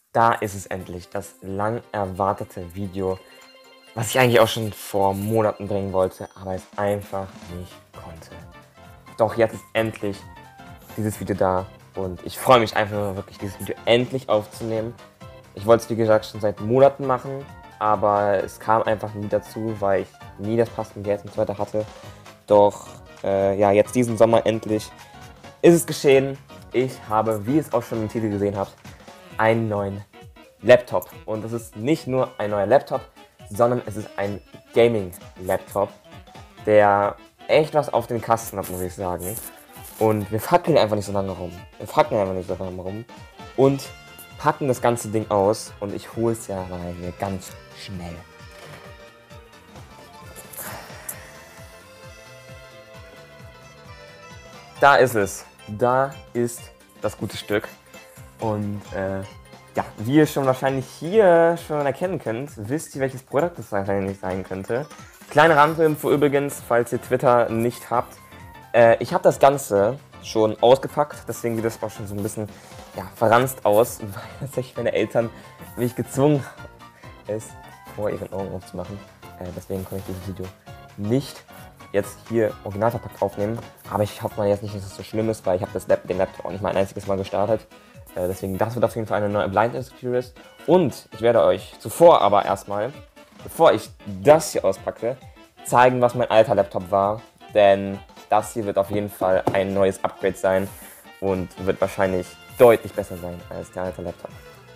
Da ist es endlich, das lang erwartete Video, was ich eigentlich auch schon vor Monaten bringen wollte, aber es einfach nicht konnte. Doch jetzt ist endlich dieses Video da und ich freue mich einfach nur wirklich, dieses Video endlich aufzunehmen. Ich wollte es wie gesagt schon seit Monaten machen, aber es kam einfach nie dazu, weil ich nie das passende Geld und so weiter hatte. Doch ja, jetzt diesen Sommer endlich ist es geschehen. Ich habe, wie ihr es auch schon im Titel gesehen habt, einen neuen Laptop. Und es ist nicht nur ein neuer Laptop, sondern es ist ein Gaming-Laptop, der echt was auf den Kasten hat, muss ich sagen. Und wir fackeln einfach nicht so lange rum. Und packen das ganze Ding aus. Und ich hole es ja mal hier ganz schnell. Da ist es. Da ist das gute Stück. Und ja, wie ihr schon wahrscheinlich hier schon erkennen könnt, wisst ihr, welches Produkt das wahrscheinlich sein könnte. Kleine Randinfo übrigens, falls ihr Twitter nicht habt. Ich habe das Ganze schon ausgepackt, deswegen sieht das auch schon so ein bisschen ja, verranzt aus, weil tatsächlich meine Eltern mich gezwungen haben, es vor ihren Augen aufzumachen. Deswegen konnte ich dieses Video nicht jetzt hier original verpackt aufnehmen. Aber ich hoffe mal jetzt nicht, dass es so schlimm ist, weil ich habe den Laptop auch nicht mal ein einziges Mal gestartet. Deswegen, das wird auf jeden Fall eine neue Blind Experience. Und ich werde euch zuvor aber erstmal, bevor ich das hier auspacke, zeigen, was mein alter Laptop war. Denn das hier wird auf jeden Fall ein neues Upgrade sein und wird wahrscheinlich deutlich besser sein als der alte Laptop.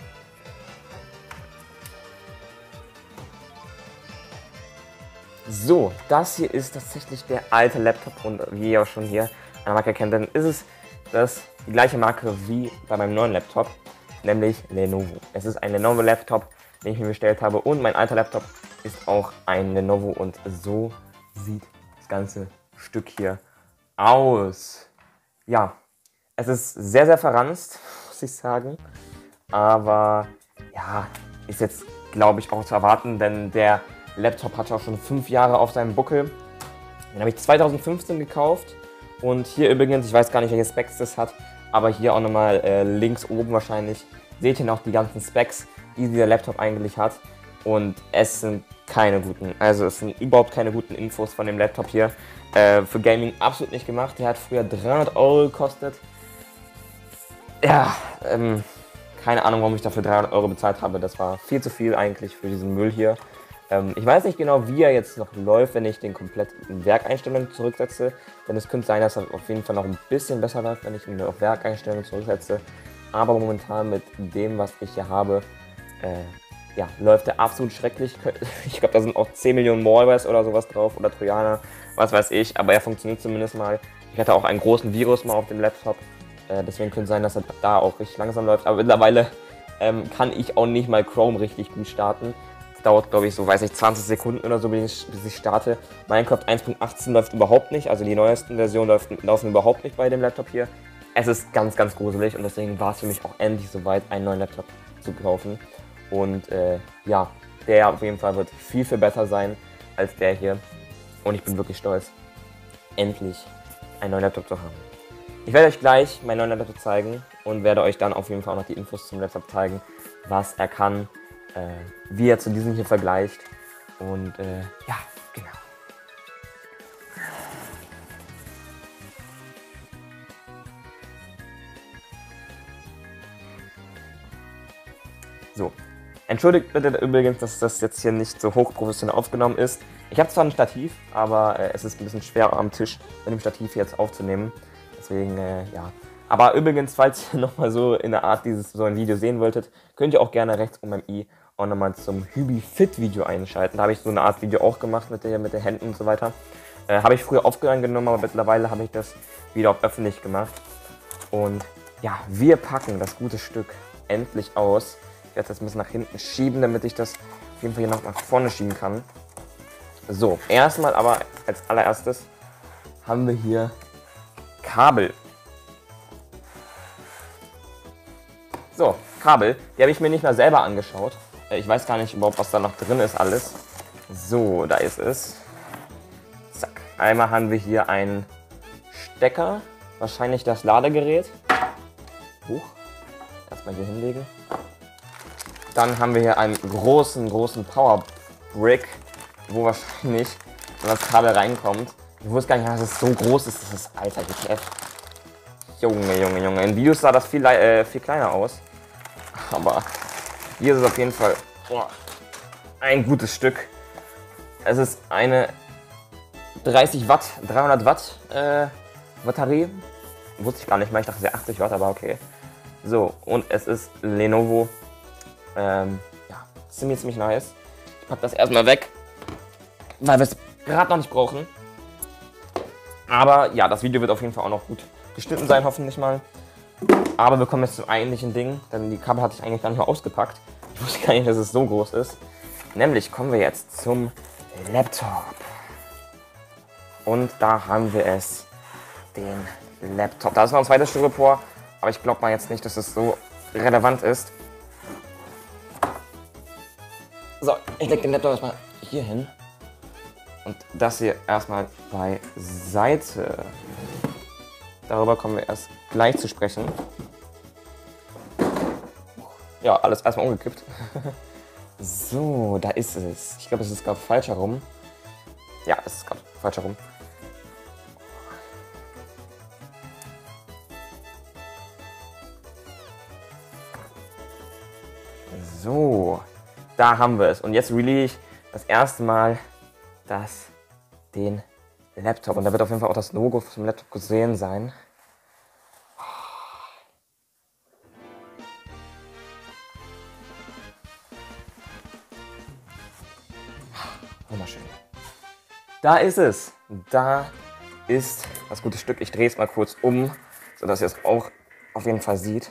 So, das hier ist tatsächlich der alte Laptop und wie ihr auch schon hier an der Marke erkennt, dann ist es die gleiche Marke wie bei meinem neuen Laptop, nämlich Lenovo. Es ist ein Lenovo Laptop, den ich mir bestellt habe und mein alter Laptop ist auch ein Lenovo und so sieht das ganze Stück hier aus. Ja, es ist sehr, sehr verranzt, muss ich sagen, aber ja, ist jetzt glaube ich auch zu erwarten, denn der Laptop hatte auch schon 5 Jahre auf seinem Buckel. Den habe ich 2015 gekauft. Und hier übrigens, ich weiß gar nicht, welche Specs das hat, aber hier auch nochmal links oben wahrscheinlich, seht ihr noch die ganzen Specs, die dieser Laptop eigentlich hat. Und es sind keine guten, also es sind überhaupt keine guten Infos von dem Laptop hier. Für Gaming absolut nicht gemacht. Der hat früher 300 € gekostet. Ja, keine Ahnung, warum ich dafür 300 € bezahlt habe. Das war viel zu viel eigentlich für diesen Müll hier. Ich weiß nicht genau, wie er jetzt noch läuft, wenn ich den komplett in Werkeinstellungen zurücksetze. Denn es könnte sein, dass er auf jeden Fall noch ein bisschen besser läuft, wenn ich ihn auf Werkeinstellungen zurücksetze. Aber momentan mit dem, was ich hier habe, ja, läuft er absolut schrecklich. Ich glaube, da sind auch 10 Millionen Malwares oder sowas drauf oder Trojaner, was weiß ich. Aber er funktioniert zumindest mal. Ich hatte auch einen großen Virus mal auf dem Laptop. Deswegen könnte es sein, dass er da auch richtig langsam läuft. Aber mittlerweile kann ich auch nicht mal Chrome richtig gut starten. Dauert, glaube ich, so, weiß ich, 20 Sekunden oder so, bis ich starte. Minecraft 1.18 läuft überhaupt nicht, also die neuesten Versionen laufen überhaupt nicht bei dem Laptop hier. Es ist ganz, ganz gruselig und deswegen war es für mich auch endlich soweit, einen neuen Laptop zu kaufen. Und ja, der auf jeden Fall wird viel, viel besser sein als der hier. Und ich bin wirklich stolz, endlich einen neuen Laptop zu haben. Ich werde euch gleich meinen neuen Laptop zeigen und werde euch dann auf jeden Fall auch noch die Infos zum Laptop zeigen, was er kann, wie er zu diesem hier vergleicht. Und ja, genau. So, entschuldigt bitte übrigens, dass das jetzt hier nicht so hochprofessionell aufgenommen ist. Ich habe zwar ein Stativ, aber es ist ein bisschen schwer am Tisch mit dem Stativ jetzt aufzunehmen. Deswegen, ja. Aber übrigens, falls ihr nochmal so in der Art so ein Video sehen wolltet, könnt ihr auch gerne rechts um beim i auch nochmal zum Hübi-Fit-Video einschalten. Da habe ich so eine Art Video auch gemacht mit den Händen und so weiter. Habe ich früher offline genommen, aber mittlerweile habe ich das wieder auf öffentlich gemacht. Und ja, wir packen das gute Stück endlich aus. Ich werde das ein bisschen nach hinten schieben, damit ich das auf jeden Fall hier noch nach vorne schieben kann. So, erstmal aber als allererstes haben wir hier Kabel. So, Kabel, die habe ich mir nicht mal selber angeschaut. Ich weiß gar nicht überhaupt, was da noch drin ist alles. So, da ist es. Zack. Einmal haben wir hier einen Stecker, wahrscheinlich das Ladegerät. Huch. Erstmal hier hinlegen. Dann haben wir hier einen großen Power Brick, wo wahrscheinlich das Kabel reinkommt. Ich wusste gar nicht, dass es so groß ist. Das ist alter GTF. Junge. In Videos sah das viel kleiner aus. Aber hier ist es auf jeden Fall ein gutes Stück. Es ist eine 30 Watt, 300 Watt Batterie. Wusste ich gar nicht mehr, ich dachte es wäre 80 Watt, aber okay. So, und es ist Lenovo. Ja, ziemlich nice. Ich packe das erstmal weg, weil wir es gerade noch nicht brauchen. Aber ja, das Video wird auf jeden Fall auch noch gut geschnitten sein, hoffentlich mal. Aber wir kommen jetzt zum eigentlichen Ding, denn die Kabel hatte ich eigentlich gar nicht mal ausgepackt. Ich wusste gar nicht, dass es so groß ist. Nämlich kommen wir jetzt zum Laptop. Und da haben wir es, den Laptop. Da ist noch ein zweites Styropor, aber ich glaube mal jetzt nicht, dass es so relevant ist. So, ich lege den Laptop erstmal hier hin. Und das hier erstmal beiseite. Darüber kommen wir erst gleich zu sprechen. Ja, alles erstmal umgekippt. So, da ist es. Ich glaube, es ist gerade falsch herum. Ja, es ist gerade falsch herum. So, da haben wir es. Und jetzt release ich das erste Mal den Laptop. Und da wird auf jeden Fall auch das Logo vom Laptop gesehen sein. Wunderschön. Da ist es. Da ist das gute Stück. Ich drehe es mal kurz um, sodass ihr es auch auf jeden Fall seht.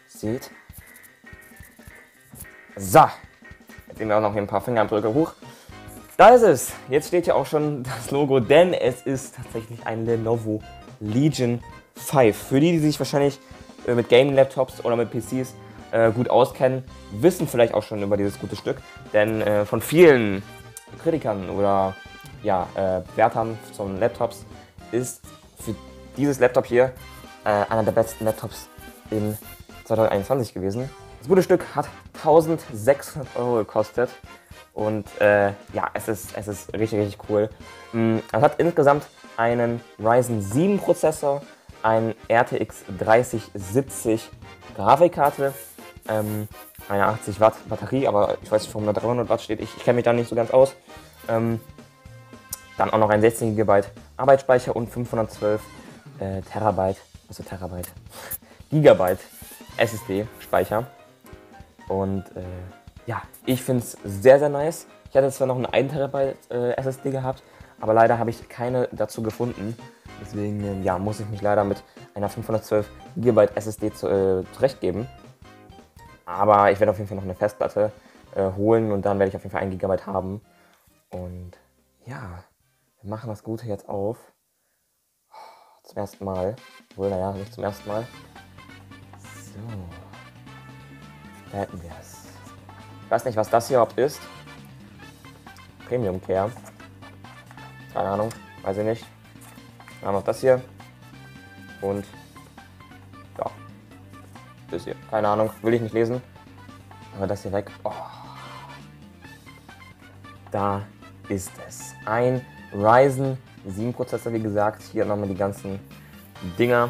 So. Jetzt sehen wir auch noch hier ein paar Fingerabdrücke hoch. Da ist es. Jetzt steht hier auch schon das Logo, denn es ist tatsächlich ein Lenovo Legion 5. Für die sich wahrscheinlich mit Gaming-Laptops oder mit PCs gut auskennen, wissen vielleicht auch schon über dieses gute Stück. Denn von vielen Kritikern oder ja, Wärtern von Laptops ist für dieses Laptop hier einer der besten Laptops in 2021 gewesen. Das gute Stück hat 1600 € gekostet und ja, es ist richtig cool. Es hat insgesamt einen Ryzen 7 Prozessor, einen RTX 3070 Grafikkarte, eine 80 Watt Batterie, aber ich weiß nicht, warum da 300 Watt steht. Ich kenne mich da nicht so ganz aus. Dann auch noch ein 16 GB Arbeitsspeicher und 512 Gigabyte SSD-Speicher. Und ja, ich finde es sehr nice. Ich hatte zwar noch eine 1 TB SSD gehabt, aber leider habe ich keine dazu gefunden. Deswegen ja, muss ich mich leider mit einer 512 GB SSD zurechtgeben. Aber ich werde auf jeden Fall noch eine Festplatte holen und dann werde ich auf jeden Fall 1 GB haben. Und ja, wir machen das Gute jetzt auf. Zum ersten Mal. Obwohl, naja, nicht zum ersten Mal. So. Da hätten wir es. Ich weiß nicht, was das hier überhaupt ist. Premium Care. Keine Ahnung, weiß ich nicht. Dann haben wir noch das hier. Und ja, das hier. Keine Ahnung, will ich nicht lesen. Aber das hier weg. Oh. Da ist es. Ein Ryzen 7 Prozessor, wie gesagt. Hier nochmal die ganzen Dinger.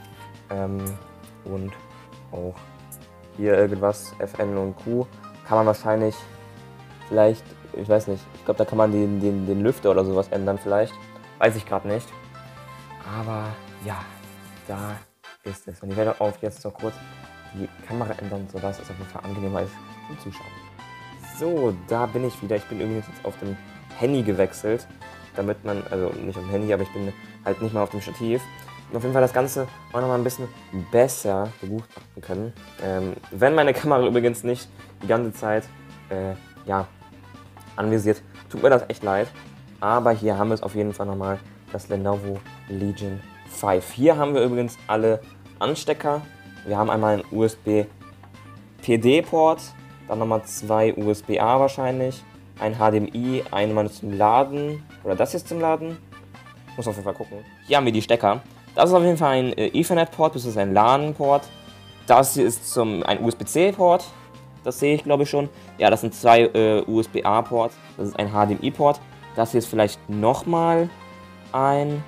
Und auch hier irgendwas, FN und Q. Kann man wahrscheinlich vielleicht, ich weiß nicht, ich glaube, da kann man den Lüfter oder sowas ändern vielleicht. Weiß ich gerade nicht. Aber ja, da ist es. Und ich werde auch jetzt noch kurz die Kamera ändern, sodass es auf jeden Fall angenehmer ist zum Zuschauen. So, da bin ich wieder. Ich bin übrigens jetzt auf dem Handy gewechselt, damit man, also nicht auf dem Handy, aber ich bin halt nicht mal auf dem Stativ. Und auf jeden Fall das Ganze auch noch mal ein bisschen besser begutachten können. Wenn meine Kamera übrigens nicht die ganze Zeit ja, anvisiert, tut mir das echt leid. Aber hier haben wir es auf jeden Fall nochmal, das Lenovo Legion 5. Hier haben wir übrigens alle Anstecker. Wir haben einmal einen USB-PD-Port, dann nochmal 2 USB-A wahrscheinlich, ein HDMI, einmal zum Laden, oder das hier ist zum Laden. Muss auf jeden Fall gucken. Hier haben wir die Stecker. Das ist auf jeden Fall ein Ethernet-Port, das ist ein LAN-Port. Das hier ist ein USB-C-Port. Das sehe ich, glaube ich, schon. Ja, das sind zwei USB-A-Ports. Das ist ein HDMI-Port. Das hier ist vielleicht nochmal ein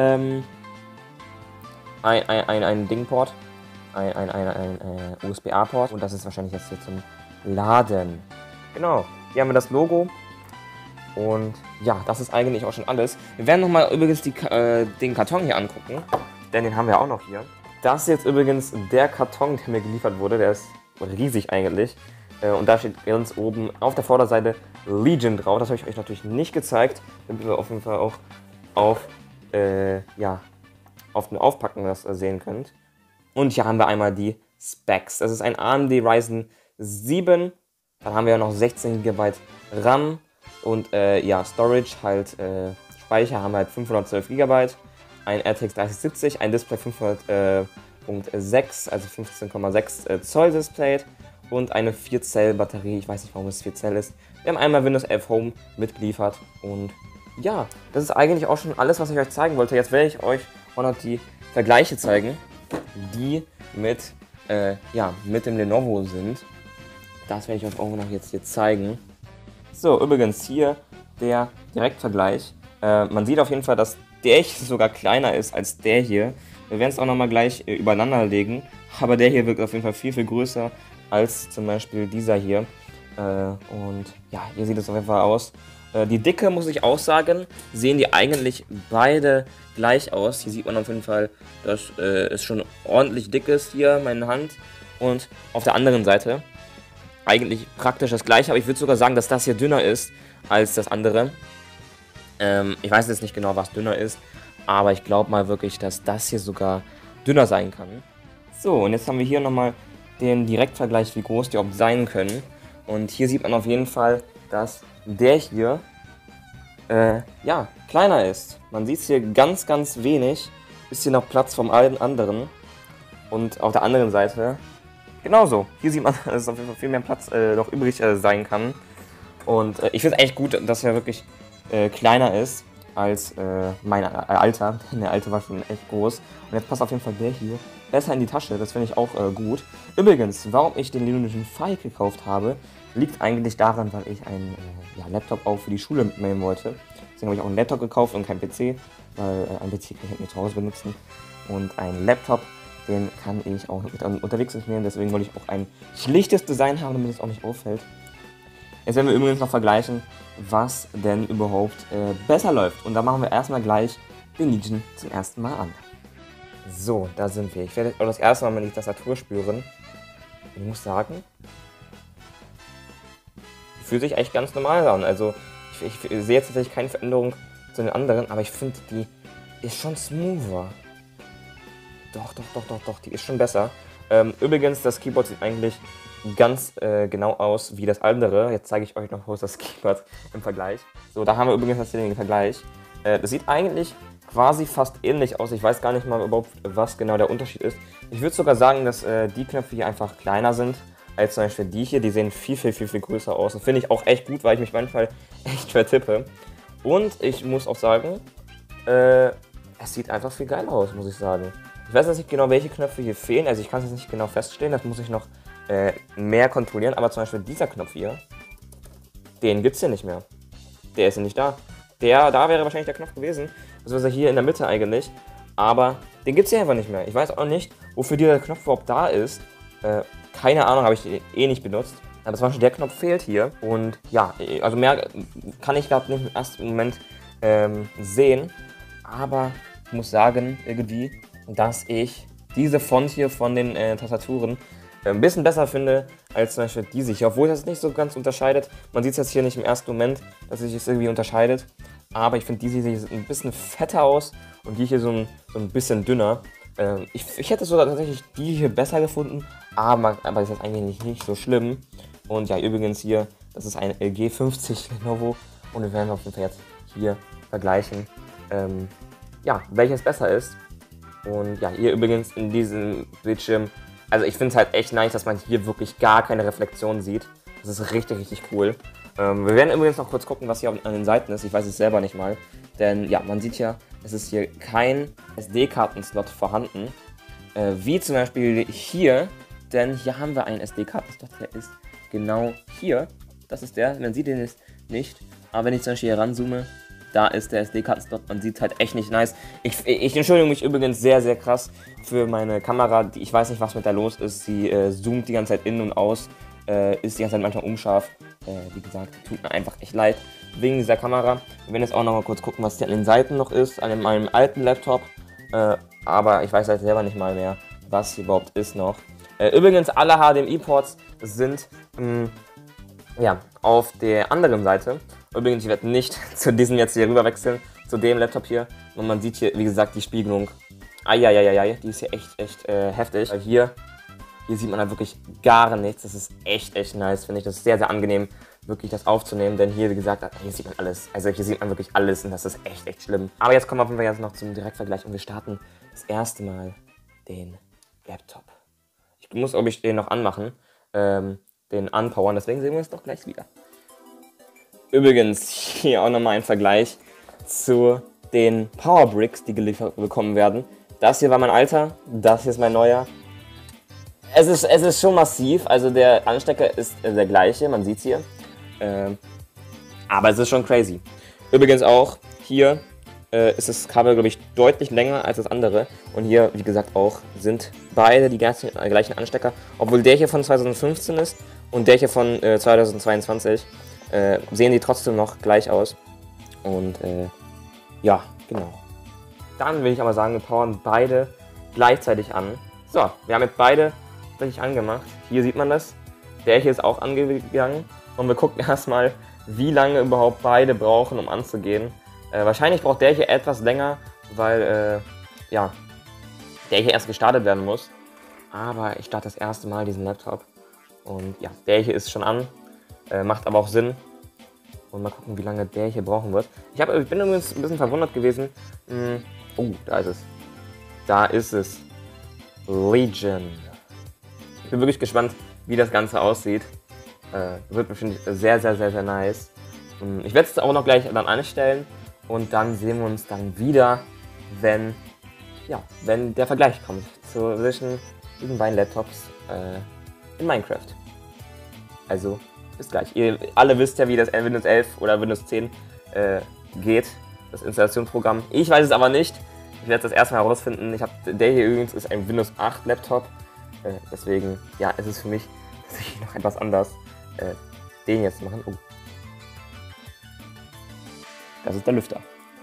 Ding-Port. Ein USB-A-Port. Und das ist wahrscheinlich jetzt hier zum Laden. Genau. Hier haben wir das Logo. Und ja, das ist eigentlich auch schon alles. Wir werden nochmal übrigens den Karton hier angucken. Denn den haben wir auch noch hier. Das ist jetzt übrigens der Karton, der mir geliefert wurde. Der ist riesig eigentlich. Und da steht ganz oben auf der Vorderseite Legion drauf. Das habe ich euch natürlich nicht gezeigt, damit ihr auf jeden Fall auch auf dem Aufpacken das sehen könnt. Und hier haben wir einmal die Specs. Das ist ein AMD Ryzen 7. Dann haben wir ja noch 16 GB RAM. Und ja, Storage, halt Speicher haben wir halt 512 GB. Ein RTX 3070, ein Display 500.6, also 15,6 Zoll Display und eine 4-Zell-Batterie. Ich weiß nicht, warum es 4 Zell ist. Wir haben einmal Windows 11 Home mitgeliefert und ja, das ist eigentlich auch schon alles, was ich euch zeigen wollte. Jetzt werde ich euch auch noch die Vergleiche zeigen, die mit dem Lenovo sind. Das werde ich euch auch noch jetzt hier zeigen. So, übrigens hier der Direktvergleich. Man sieht auf jeden Fall, dass der hier sogar kleiner ist als der hier. Wir werden es auch nochmal gleich übereinander legen. Aber der hier wirkt auf jeden Fall viel, viel größer als zum Beispiel dieser hier. Und ja, hier sieht es auf jeden Fall aus. Die Dicke, muss ich auch sagen, sehen die eigentlich beide gleich aus. Hier sieht man auf jeden Fall, dass es schon ordentlich dick ist hier, meine Hand. Und auf der anderen Seite eigentlich praktisch das gleiche, aber ich würde sogar sagen, dass das hier dünner ist als das andere. Ich weiß jetzt nicht genau, was dünner ist, aber ich glaube mal wirklich, dass das hier sogar dünner sein kann. So, und jetzt haben wir hier nochmal den Direktvergleich, wie groß die überhaupt sein können. Und hier sieht man auf jeden Fall, dass der hier, ja, kleiner ist. Man sieht es hier ganz, ganz wenig. Ist hier noch Platz vom allen anderen. Und auf der anderen Seite genauso. Hier sieht man, dass es auf jeden Fall viel mehr Platz noch übrig sein kann. Und ich finde es echt gut, dass er wirklich kleiner ist als mein Alter. Der alte war schon echt groß. Und jetzt passt auf jeden Fall der hier besser in die Tasche. Das finde ich auch gut. Übrigens, warum ich den Legion Phi gekauft habe, liegt eigentlich daran, weil ich einen Laptop auch für die Schule mitnehmen wollte. Deswegen habe ich auch einen Laptop gekauft und keinen PC, weil ein PC kann ich mir zu Hause benutzen. Und ein Laptop, den kann ich auch mit unterwegs mitnehmen. Deswegen wollte ich auch ein schlichtes Design haben, damit es auch nicht auffällt. Jetzt werden wir übrigens noch vergleichen, was denn überhaupt besser läuft. Und da machen wir erstmal gleich den Legion zum ersten Mal an. So, da sind wir. Ich werde auch das erste Mal die Tastatur spüren. Ich muss sagen, die fühlt sich echt ganz normal an. Also ich sehe jetzt tatsächlich keine Veränderung zu den anderen, aber ich finde, die ist schon smoother. Doch, die ist schon besser. Übrigens, das Keyboard sieht eigentlich ganz genau aus wie das andere. Jetzt zeige ich euch noch kurz das Keyboard im Vergleich. So, da haben wir übrigens den Vergleich. Das sieht eigentlich quasi fast ähnlich aus. Ich weiß gar nicht mal überhaupt, was genau der Unterschied ist. Ich würde sogar sagen, dass die Knöpfe hier einfach kleiner sind als zum Beispiel die hier. Die sehen viel größer aus. Das finde ich auch echt gut, weil ich mich manchmal echt vertippe. Und ich muss auch sagen, es sieht einfach viel geiler aus, muss ich sagen. Ich weiß jetzt nicht genau, welche Knöpfe hier fehlen. Also ich kann es jetzt nicht genau feststellen. Das muss ich noch mehr kontrollieren. Aber zum Beispiel dieser Knopf hier, den gibt es hier nicht mehr. Der ist ja nicht da. Da wäre wahrscheinlich der Knopf gewesen. Das ist hier in der Mitte eigentlich. Aber den gibt es hier einfach nicht mehr. Ich weiß auch nicht, wofür dieser Knopf überhaupt da ist. Keine Ahnung, habe ich eh nicht benutzt. Aber zum Beispiel der Knopf fehlt hier. Und ja, also mehr kann ich gerade nicht im ersten Moment sehen. Aber ich muss sagen, irgendwie, dass ich diese Font hier von den Tastaturen ein bisschen besser finde als zum Beispiel diese hier. Obwohl das nicht so ganz unterscheidet. Man sieht es jetzt hier nicht im ersten Moment, dass sich das irgendwie unterscheidet. Aber ich finde diese hier sieht ein bisschen fetter aus und die hier so ein bisschen dünner. Ich hätte sogar tatsächlich die hier besser gefunden, aber das ist eigentlich nicht so schlimm. Und ja, übrigens hier, das ist ein G50 Lenovo und wir werden auf jeden Fall jetzt hier vergleichen, ja, welches besser ist. Und ja, hier übrigens in diesem Bildschirm, also ich finde es halt echt nice, dass man hier wirklich gar keine Reflexion sieht. Das ist richtig cool. Wir werden übrigens noch kurz gucken, was hier an den Seiten ist. Ich weiß es selber nicht mal. Denn ja, man sieht ja, es ist hier kein SD-Karten-Slot vorhanden. Wie zum Beispiel hier, denn hier haben wir einen SD-Karten-Slot, der ist genau hier. Das ist der, man sieht den jetzt nicht, aber wenn ich zum Beispiel hier ranzoome, da ist der SD-Kartenslot, man sieht halt echt nicht nice. Ich entschuldige mich übrigens sehr, sehr krass für meine Kamera, ich weiß nicht, was mit der los ist, sie zoomt die ganze Zeit in und aus, ist die ganze Zeit manchmal unscharf. Wie gesagt, tut mir einfach echt leid wegen dieser Kamera. Wir werden jetzt auch noch mal kurz gucken, was hier an den Seiten noch ist, an meinem alten Laptop, aber ich weiß halt selber nicht mal mehr, was hier überhaupt ist noch. Übrigens, alle HDMI-Ports sind ja, auf der anderen Seite. Übrigens, ich werde nicht zu diesem jetzt hier rüber wechseln, zu dem Laptop hier. Und man sieht hier, wie gesagt, die Spiegelung. Eieieiei, die ist hier echt heftig. Weil hier sieht man halt wirklich gar nichts. Das ist echt nice, finde ich. Das ist sehr, sehr angenehm, wirklich das aufzunehmen. Denn hier, wie gesagt, hier sieht man alles. Also hier sieht man wirklich alles und das ist echt schlimm. Aber jetzt kommen wir auf jeden Fall jetzt noch zum Direktvergleich und wir starten das erste Mal den Laptop. Ich muss, glaube ich, den noch anmachen. Den anpowern, deswegen sehen wir uns doch gleich wieder. Übrigens, hier auch nochmal ein Vergleich zu den Powerbricks, die geliefert bekommen werden. Das hier war mein alter, das hier ist mein neuer. Es ist schon massiv, also der Anstecker ist der gleiche, man sieht es hier. Aber es ist schon crazy. Übrigens auch, hier ist das Kabel, glaube ich, deutlich länger als das andere. Und hier, wie gesagt, auch sind beide die gleichen Anstecker. Obwohl der hier von 2015 ist und der hier von 2022, sehen die trotzdem noch gleich aus. Und ja, genau. Dann will ich aber sagen, wir powern beide gleichzeitig an. So, wir haben jetzt beide tatsächlich angemacht. Hier sieht man das. Der hier ist auch angegangen. Und wir gucken erstmal, wie lange überhaupt beide brauchen, um anzugehen. Wahrscheinlich braucht der hier etwas länger, weil ja, der hier erst gestartet werden muss. Aber ich starte das erste Mal diesen Laptop. Und ja, der hier ist schon an. Macht aber auch Sinn. Und mal gucken, wie lange der hier brauchen wird. Ich bin übrigens ein bisschen verwundert gewesen. Oh, da ist es. Da ist es. Legion. Ich bin wirklich gespannt, wie das Ganze aussieht. Wird bestimmt sehr nice. Ich werde es auch noch gleich dann anstellen. Und dann sehen wir uns dann wieder, wenn der Vergleich kommt zwischen diesen beiden Laptops in Minecraft. Also, bis gleich. Ihr alle wisst ja, wie das Windows 11 oder Windows 10 geht, das Installationsprogramm. Ich weiß es aber nicht. Ich werde es das erstmal herausfinden. Der hier übrigens ist ein Windows 8 Laptop. Deswegen, ja, ist es für mich tatsächlich noch etwas anders, den jetzt zu machen. Oh. Das ist der Lüfter.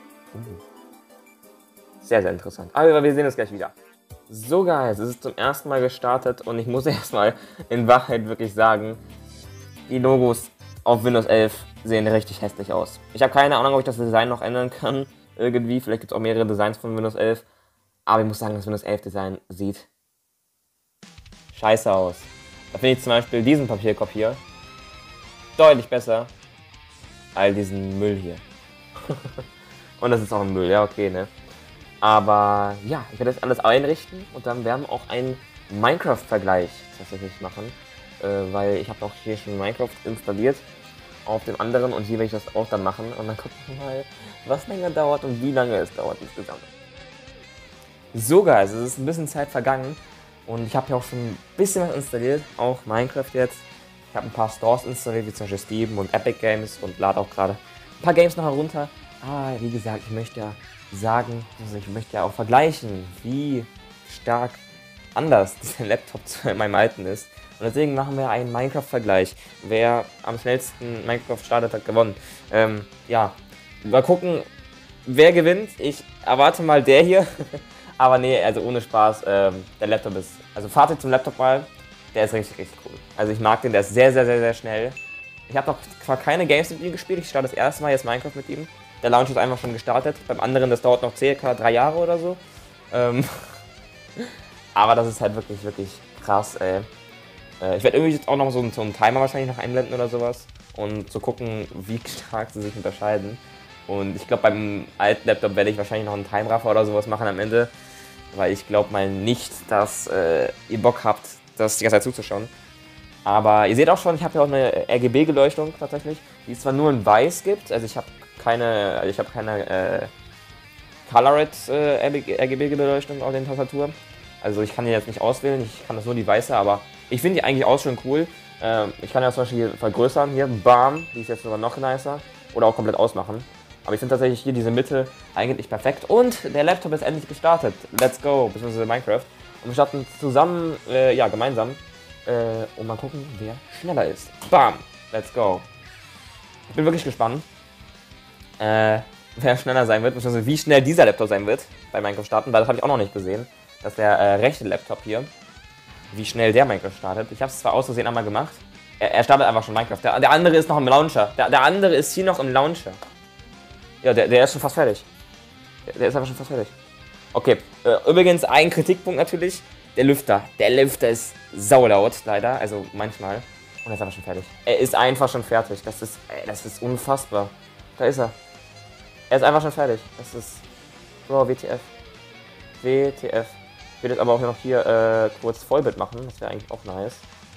Sehr interessant. Aber wir sehen uns gleich wieder. So guys, es ist zum ersten Mal gestartet und ich muss erstmal in Wahrheit wirklich sagen, die Logos auf Windows 11 sehen richtig hässlich aus. Ich habe keine Ahnung, ob ich das Design noch ändern kann. Irgendwie, vielleicht gibt es auch mehrere Designs von Windows 11. Aber ich muss sagen, das Windows 11 Design sieht scheiße aus. Da finde ich zum Beispiel diesen Papierkorb hier deutlich besser als diesen Müll hier. Und das ist auch ein Müll, ja okay, ne? Aber ja, ich werde das alles einrichten und dann werden wir auch einen Minecraft-Vergleich tatsächlich machen. Weil ich habe auch hier schon Minecraft installiert auf dem anderen und hier werde ich das auch dann machen. Und dann gucken wir mal, was länger dauert und wie lange es dauert insgesamt. So guys, es ist ein bisschen Zeit vergangen und ich habe hier auch schon ein bisschen was installiert, auch Minecraft jetzt. Ich habe ein paar Stores installiert, wie zum Beispiel Steam und Epic Games und lade auch gerade ein paar Games noch herunter. Aber wie gesagt, ich möchte ja sagen, also ich möchte ja auch vergleichen, wie stark anders dieser Laptop zu meinem alten ist. Und deswegen machen wir einen Minecraft-Vergleich. Wer am schnellsten Minecraft startet, hat gewonnen. Ja, mal gucken, wer gewinnt. Ich erwarte mal der hier. Aber nee, also ohne Spaß, der Laptop ist, also Fazit zum Laptop mal, der ist richtig cool. Also ich mag den, der ist sehr schnell. Ich habe noch zwar keine Games mit ihm gespielt, ich starte das erste Mal jetzt Minecraft mit ihm. Der Launch ist einfach schon gestartet, beim anderen, das dauert noch ca. 3 Jahre oder so. Aber das ist halt wirklich krass, ey. Ich werde irgendwie jetzt auch noch so einen Timer wahrscheinlich noch einblenden oder sowas. Und zu gucken, wie stark sie sich unterscheiden. Und ich glaube, beim alten Laptop werde ich wahrscheinlich noch einen Timeraffer oder sowas machen am Ende. Weil ich glaube mal nicht, dass ihr Bock habt, das die ganze Zeit zuzuschauen. Aber ihr seht auch schon, ich habe ja auch eine RGB-Beleuchtung tatsächlich, die es zwar nur in weiß gibt. Also ich habe keine Colored RGB-Beleuchtung auf den Tastaturen. Also ich kann die jetzt nicht auswählen, ich kann das nur die weiße, aber ich finde die eigentlich auch schon cool. Ich kann ja zum Beispiel vergrößern hier, bam, die ist jetzt sogar noch nicer. Oder auch komplett ausmachen. Aber ich finde tatsächlich hier diese Mitte eigentlich perfekt. Und der Laptop ist endlich gestartet. Let's go, beziehungsweise Minecraft. Und wir starten zusammen, ja, gemeinsam. Und mal gucken, wer schneller ist. Bam, let's go. Ich bin wirklich gespannt, wer schneller sein wird, beziehungsweise wie schnell dieser Laptop sein wird bei Minecraft starten, weil das habe ich auch noch nicht gesehen, dass der rechte Laptop hier, wie schnell der Minecraft startet. Ich habe es zwar aus Versehen einmal gemacht, er startet einfach schon Minecraft. Der andere ist noch im Launcher. Der andere ist hier noch im Launcher. Ja, der ist schon fast fertig. Der ist einfach schon fast fertig. Okay, übrigens ein Kritikpunkt natürlich, der Lüfter. Der Lüfter ist saulaut, leider, also manchmal. Und er ist einfach schon fertig. Er ist einfach schon fertig. Das ist unfassbar. Da ist er. Er ist einfach schon fertig. Das ist... Bro, WTF. WTF. Ich will jetzt aber auch noch hier kurz Vollbild machen. Das wäre eigentlich auch nice.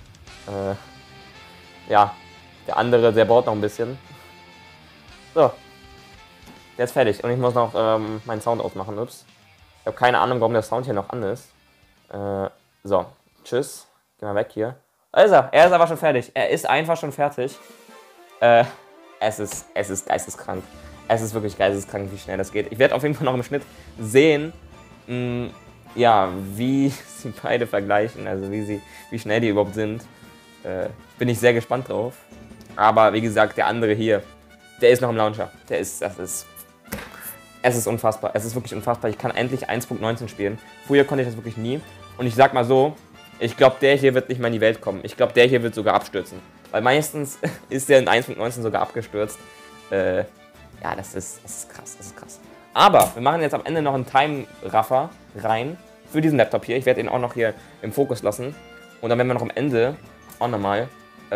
Ja. Der andere, der baut noch ein bisschen. So. Der ist fertig. Und ich muss noch meinen Sound ausmachen. Ups. Ich habe keine Ahnung, warum der Sound hier noch an ist. So. Tschüss. Geh mal weg hier. Da ist er. Er ist aber schon fertig. Er ist einfach schon fertig. Es ist geisteskrank. Es ist wirklich geisteskrank, wie schnell das geht. Ich werde auf jeden Fall noch im Schnitt sehen, ja, wie sie beide vergleichen, also wie schnell die überhaupt sind. Bin ich sehr gespannt drauf. Aber wie gesagt, der andere hier, der ist noch im Launcher. Es ist unfassbar. Es ist wirklich unfassbar. Ich kann endlich 1.19 spielen. Früher konnte ich das wirklich nie. Und ich sag mal so, ich glaube, der hier wird nicht mal in die Welt kommen. Ich glaube, der hier wird sogar abstürzen. Weil meistens ist der in 1.19 sogar abgestürzt. Ja, das ist krass, das ist krass. Aber wir machen jetzt am Ende noch einen Time-Raffer rein für diesen Laptop hier. Ich werde ihn auch noch hier im Fokus lassen. Und dann werden wir noch am Ende auch nochmal,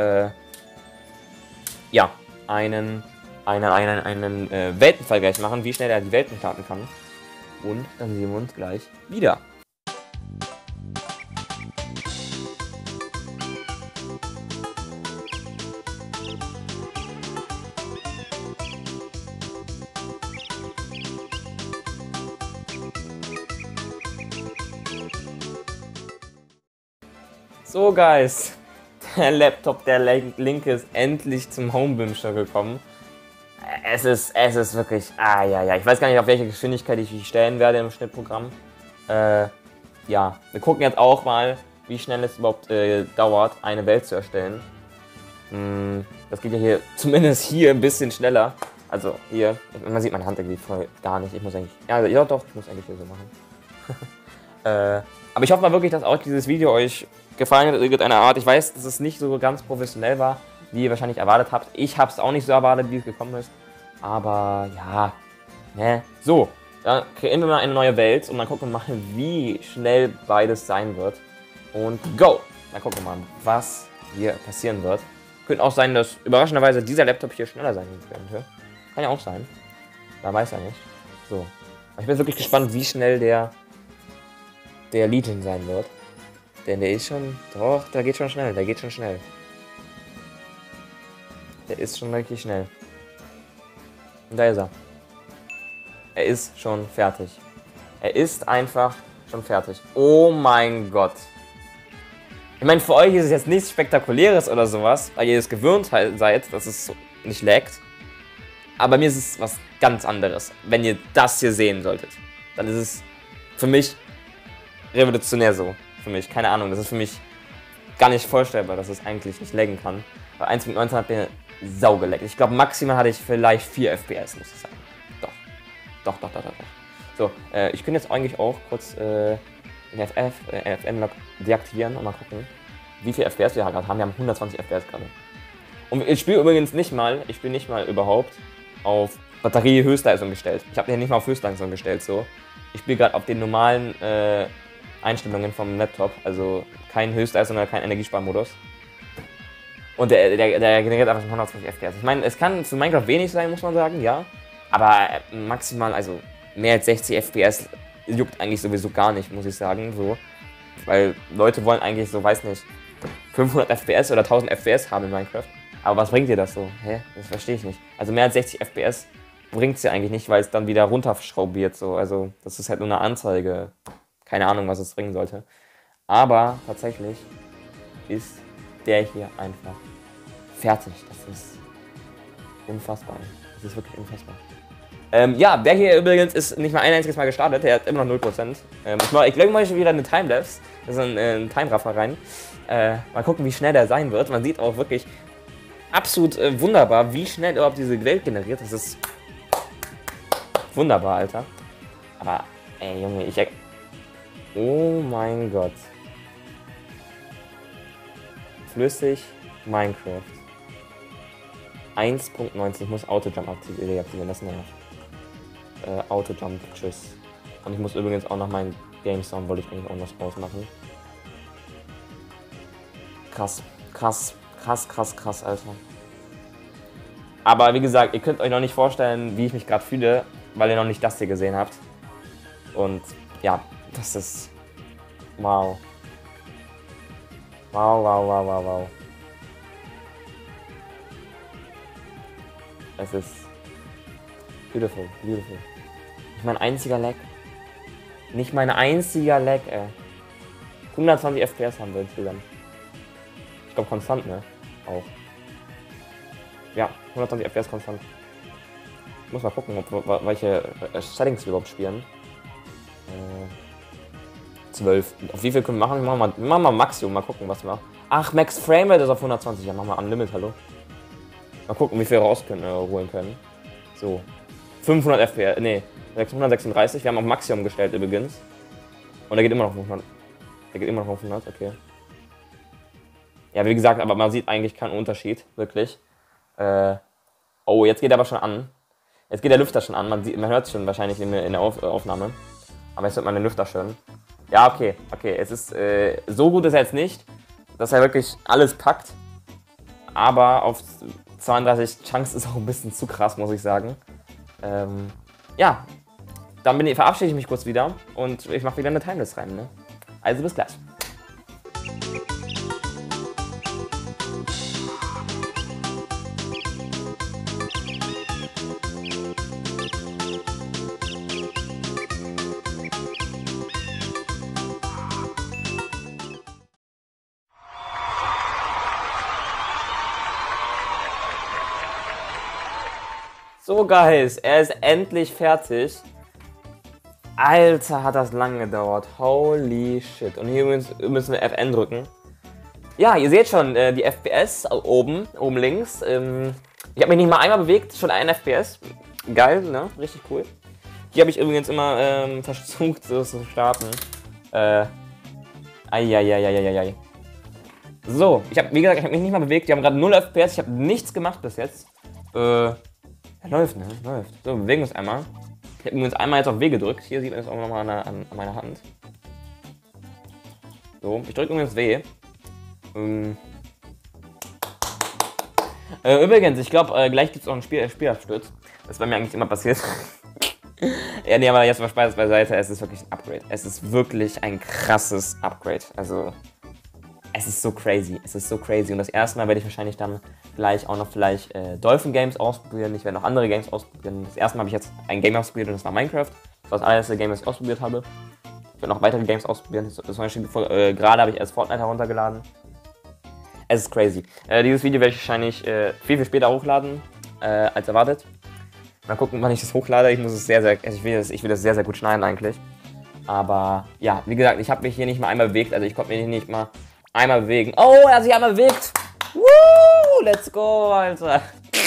ja, einen Weltenvergleich machen, wie schnell er die Welten starten kann. Und dann sehen wir uns gleich wieder. So, Guys, der Laptop, der linke, ist endlich zum Homebimscher gekommen. Es ist wirklich, ja, ich weiß gar nicht, auf welche Geschwindigkeit ich stellen werde im Schnittprogramm. Ja, wir gucken jetzt auch mal, wie schnell es überhaupt dauert, eine Welt zu erstellen. Das geht ja hier, zumindest hier, ein bisschen schneller. Also hier, man sieht meine Hand irgendwie voll gar nicht. Ich muss eigentlich, ja doch, ich muss eigentlich hier so machen. Aber ich hoffe mal wirklich, dass auch dieses Video euch gefallen hat in irgendeiner Art. Ich weiß, dass es nicht so ganz professionell war, wie ihr wahrscheinlich erwartet habt. Ich habe es auch nicht so erwartet, wie es gekommen ist. Aber ja, ne. So, dann kreieren wir mal eine neue Welt und dann gucken wir mal, wie schnell beides sein wird. Und go! Dann gucken wir mal, was hier passieren wird. Könnte auch sein, dass überraschenderweise dieser Laptop hier schneller sein könnte. Kann ja auch sein. Man weiß ja nicht. So. Ich bin wirklich gespannt, wie schnell der Legion sein wird. Denn der ist schon... Doch, der geht schon schnell. Der geht schon schnell. Der ist schon wirklich schnell. Und da ist er. Er ist schon fertig. Er ist einfach schon fertig. Oh mein Gott. Ich meine, für euch ist es jetzt nichts Spektakuläres oder sowas, weil ihr es gewöhnt seid, dass es so nicht laggt. Aber bei mir ist es was ganz anderes. Wenn ihr das hier sehen solltet, dann ist es für mich revolutionär so. Für mich, keine Ahnung, das ist für mich gar nicht vorstellbar, dass es eigentlich nicht laggen kann. Bei 1.19 hat mir sau geleckt. Ich glaube, maximal hatte ich vielleicht 4 FPS, muss ich sagen. Doch. So, ich könnte jetzt eigentlich auch kurz den FN-Log deaktivieren und mal gucken, wie viel FPS wir gerade haben. Wir haben 120 FPS gerade. Und ich spiele übrigens nicht mal, überhaupt auf Batterie-Höchstleistung gestellt. Ich habe den nicht mal auf Höchstleistung gestellt, so. Ich spiele gerade auf den normalen Einstellungen vom Laptop, also kein Höchstleistung oder kein Energiesparmodus. Und der generiert einfach schon 120 FPS. Ich meine, es kann für Minecraft wenig sein, muss man sagen, ja. Aber maximal, also mehr als 60 FPS juckt eigentlich sowieso gar nicht, muss ich sagen, so. Weil Leute wollen eigentlich so, weiß nicht, 500 FPS oder 1000 FPS haben in Minecraft. Aber was bringt dir das so? Hä? Das verstehe ich nicht. Also mehr als 60 FPS bringt es ja eigentlich nicht, weil es dann wieder runterschraubiert, so. Also das ist halt nur eine Anzeige. Keine Ahnung, was es bringen sollte. Aber tatsächlich ist der hier einfach fertig. Das ist unfassbar. Das ist wirklich unfassbar. Ja, der hier übrigens ist nicht mal ein einziges Mal gestartet. Der hat immer noch 0%. Ich glaube, ich mache schon wieder eine Timelapse. Das ist ein Time-Raffer rein. Mal gucken, wie schnell der sein wird. Man sieht auch wirklich absolut wunderbar, wie schnell überhaupt diese Welt generiert. Das ist wunderbar, Alter. Aber, ey, Junge, oh mein Gott. Flüssig Minecraft. 1.19. Ich muss Auto-Jump deaktivieren, das nervt. Auto-Jump, tschüss. Und ich muss übrigens auch noch meinen Game Sound, wollte ich eigentlich auch noch rausmachen. Krass, krass, krass, krass, krass, Alter. Aber wie gesagt, ihr könnt euch noch nicht vorstellen, wie ich mich gerade fühle, weil ihr noch nicht das hier gesehen habt. Und ja, das ist... Wow. Wow, wow, wow, wow, wow. Es ist... Beautiful, beautiful. Nicht mein einziger Lag. Nicht mein einziger Lag, ey. 120 FPS haben wir insgesamt. Ich glaube konstant, ne? Auch. Ja, 120 FPS konstant. Ich muss mal gucken, welche Settings wir überhaupt spielen. 12. Auf wie viel können wir machen? Machen wir mal Maximum, mal gucken, was wir. Ach, Max Framerate ist auf 120. Ja, machen wir Unlimited, hallo. Mal gucken, wie viel wir holen können. So. 500 FPS, nee, 636. Wir haben auf Maximum gestellt übrigens. Und der geht immer noch auf 100. Der geht immer noch auf 100, okay. Ja, wie gesagt, aber man sieht eigentlich keinen Unterschied, wirklich. Oh, jetzt geht er aber schon an. Jetzt geht der Lüfter schon an. Man hört es schon wahrscheinlich in der Aufnahme. Aber jetzt hört man den Lüfter schon. Ja, okay, okay. Es ist, so gut ist er jetzt nicht, dass er wirklich alles packt. Aber auf 32 Chunks ist auch ein bisschen zu krass, muss ich sagen. Ja, dann verabschiede ich mich kurz wieder und ich mache wieder eine Timeless rein, ne? Also bis gleich. So, Guys, er ist endlich fertig. Alter, hat das lange gedauert. Holy shit. Und hier müssen wir FN drücken. Ja, ihr seht schon die FPS oben links. Ich habe mich nicht mal einmal bewegt, schon ein FPS. Geil, ne? Richtig cool. Hier habe ich übrigens immer versucht, so zu starten. Eieieiei. So, wie gesagt, ich habe mich nicht mal bewegt. Wir haben gerade 0 FPS. Ich habe nichts gemacht bis jetzt. Läuft, ne? Läuft. So, wir bewegen uns einmal. Ich habe übrigens einmal jetzt auf W gedrückt. Hier sieht man es auch nochmal an meiner Hand. So, ich drücke übrigens W. Übrigens, ich glaube, gleich gibt es auch einen Spielabsturz. Das war mir eigentlich immer passiert. Ja, nee, aber jetzt mal Spaß beiseite. Es ist wirklich ein Upgrade. Es ist wirklich ein krasses Upgrade. Also, es ist so crazy. Es ist so crazy. Und das erste Mal werde ich wahrscheinlich dann gleich auch noch vielleicht Dolphin Games ausprobieren. Ich werde noch andere Games ausprobieren. Das erste Mal habe ich jetzt ein Game ausprobiert und das war Minecraft. Das war das allererste Game, das ich ausprobiert habe. Ich werde noch weitere Games ausprobieren. Zum Beispiel gerade habe ich erst Fortnite heruntergeladen. Es ist crazy. Dieses Video werde ich wahrscheinlich viel später hochladen als erwartet. Mal gucken, wann ich das hochlade. Ich muss es ich will das sehr gut schneiden eigentlich. Aber ja, wie gesagt, ich habe mich hier nicht mal einmal bewegt. Also ich konnte mich nicht mal einmal bewegen. Oh, er hat sich einmal bewegt. Woo, let's go, Alter.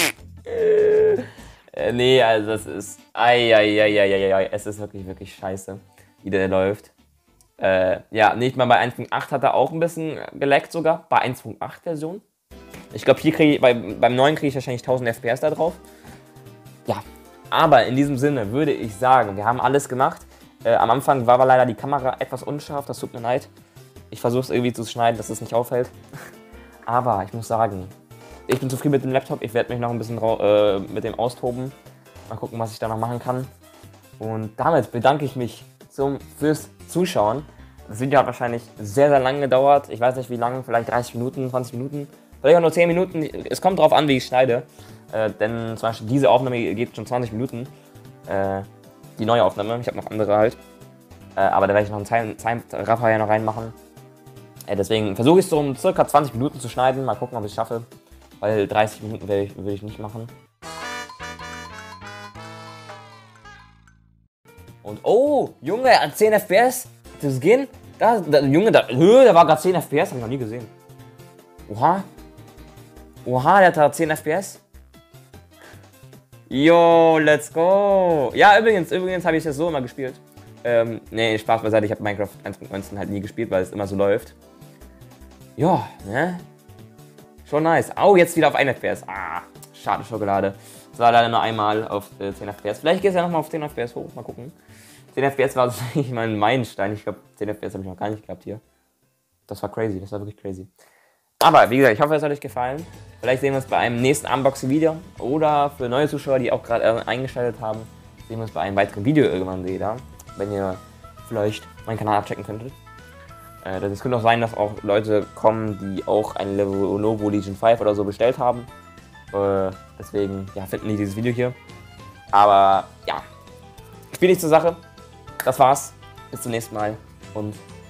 Nee, also das ist... Es ist wirklich scheiße, wie der läuft. Ja, nicht mal bei 1.8 hat er auch ein bisschen gelaggt sogar. Bei 1.8 Version. Ich glaube, hier kriege ich, beim neuen kriege ich wahrscheinlich 1000 FPS da drauf. Ja, aber in diesem Sinne würde ich sagen, wir haben alles gemacht. Am Anfang war leider die Kamera etwas unscharf, das tut mir leid. Ich versuche es irgendwie zu schneiden, dass es nicht auffällt. Aber ich muss sagen, ich bin zufrieden mit dem Laptop. Ich werde mich noch ein bisschen mit dem austoben. Mal gucken, was ich da noch machen kann. Und damit bedanke ich mich fürs Zuschauen. Das Video hat wahrscheinlich sehr lange gedauert. Ich weiß nicht wie lange, vielleicht 30 Minuten, 20 Minuten. Vielleicht auch nur 10 Minuten. Es kommt darauf an, wie ich schneide. Denn zum Beispiel diese Aufnahme geht schon 20 Minuten. Die neue Aufnahme. Ich habe noch andere halt. Aber da werde ich noch einen Time-Raffer ja noch reinmachen. Deswegen versuche ich es so um circa 20 Minuten zu schneiden. Mal gucken, ob ich es schaffe. Weil 30 Minuten will ich nicht machen. Und oh, Junge, 10 FPS. Das Skin. Junge, da war gerade 10 FPS. Hab ich noch nie gesehen. Oha. Oha, der hat da 10 FPS. Yo, let's go. Ja, übrigens habe ich das so immer gespielt. Nee, Spaß beiseite. Ich habe Minecraft 1.19 halt nie gespielt, weil es immer so läuft. Ja, ne? Schon nice. Oh, jetzt wieder auf 1 FPS. Ah, schade Schokolade. Das war leider nur einmal auf 10 FPS. Vielleicht geht es ja nochmal auf 10 FPS hoch. Mal gucken. 10 FPS war eigentlich mein Meilenstein. Ich glaube, 10 FPS habe ich noch gar nicht gehabt hier. Das war crazy. Das war wirklich crazy. Aber, wie gesagt, ich hoffe, es hat euch gefallen. Vielleicht sehen wir uns bei einem nächsten Unboxing-Video. Oder für neue Zuschauer, die auch gerade eingeschaltet haben, sehen wir uns bei einem weiteren Video irgendwann wieder. Wenn ihr vielleicht meinen Kanal abchecken könntet. Es könnte auch sein, dass auch Leute kommen, die auch ein Lenovo Legion 5 oder so bestellt haben. Deswegen, ja, finden die dieses Video hier. Aber, ja. Viel nicht zur Sache. Das war's. Bis zum nächsten Mal und